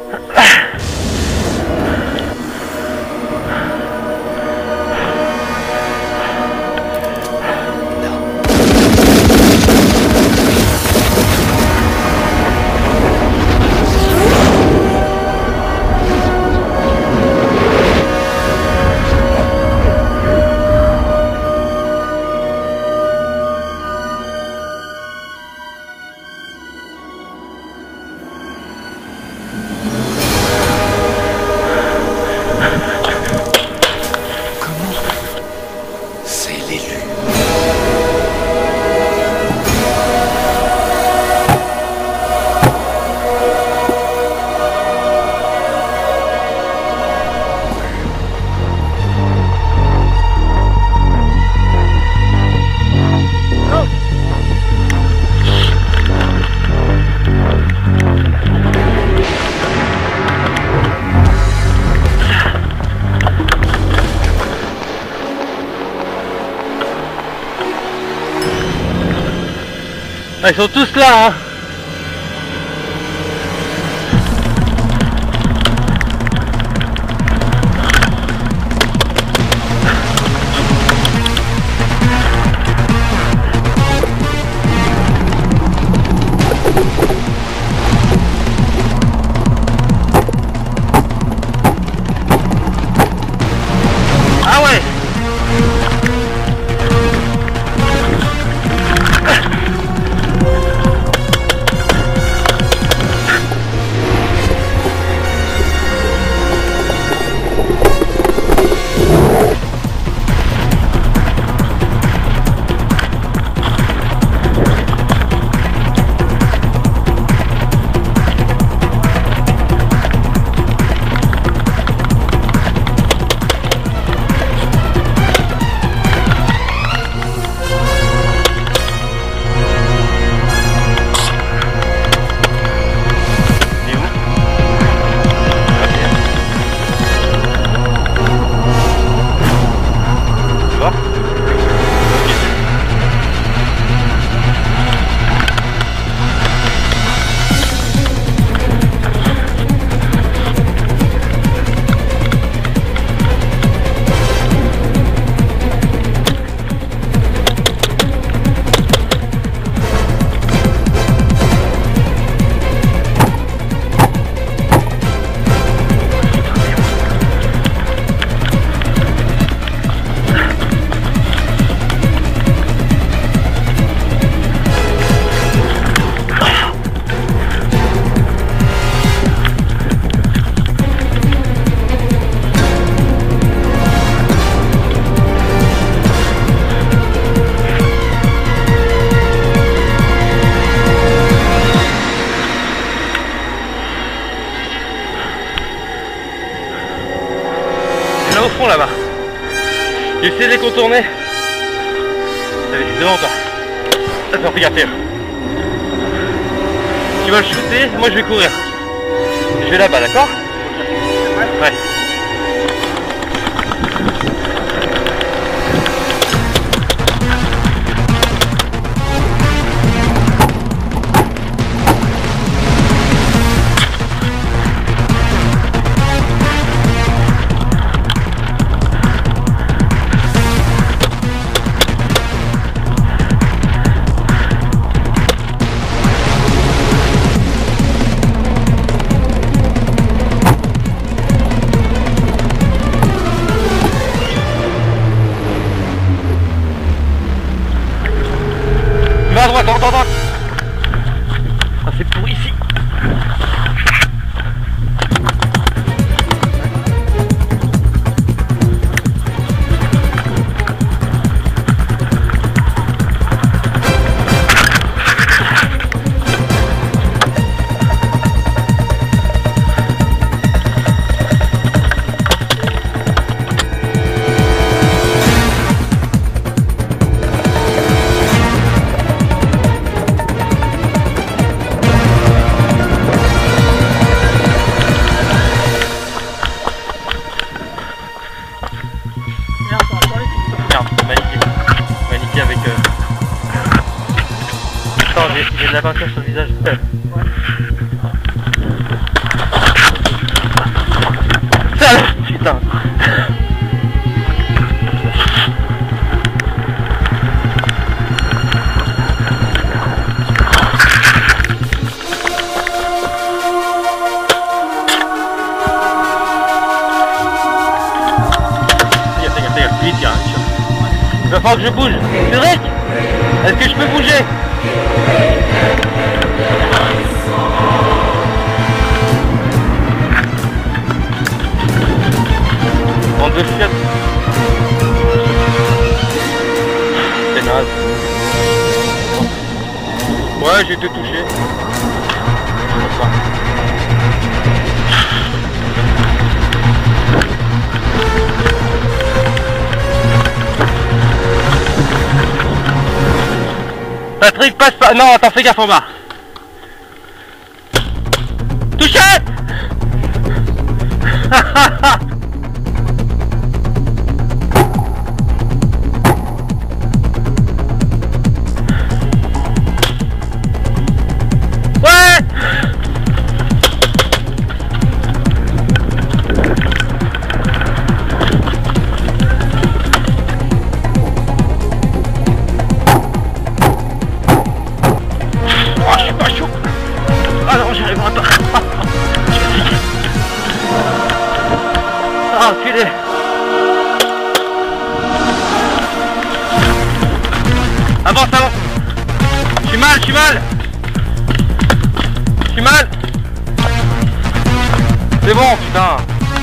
Ils sont tous là, hein. Ah ouais. Là au fond là-bas. Essaie de les contourner. Allez, devant toi. Attends, regarde. Tu vas le shooter, moi je vais courir. Je vais là-bas, d'accord? Ouais. Va à droite, à droite. Ah, c'est pour ici. Magnifique avec Attends, j'ai de la peinture sur le visage. Il va falloir que je bouge. Cédric, est-ce que je peux bouger? Bande de chiottes. C'est naze. Ouais, j'ai été touché. Patrick, passe pas. Non, attends, fais gaffe en bas. Touché. Ouais. Oh, je suis pas chaud. Ah non, j'y arriverai pas. Ah, enculé. Avance, avance. Je suis mal, je suis mal. Je suis mal. C'est bon, putain.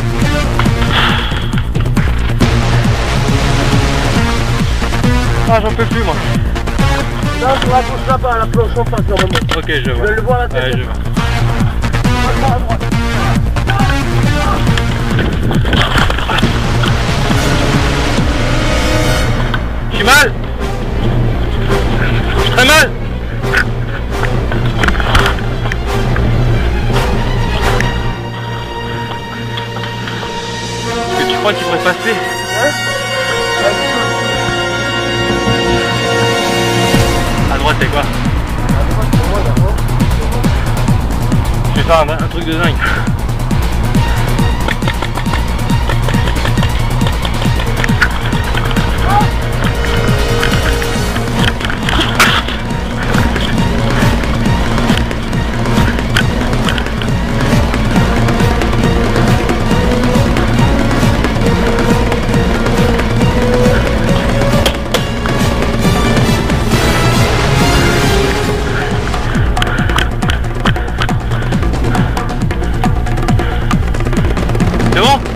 Ah, j'en peux plus, moi. Non, tu vas toucher là-bas, la planche en face, normalement. Ok, je vois. Je vais le voir la tête. Ouais, je vois. À droite. Je suis mal. Je suis très mal. Est-ce que tu crois qu'il pourrait passer? Hein? À droite, c'est quoi? À droite, pour moi, d'abord. Je vais faire un truc de dingue. C'est bon?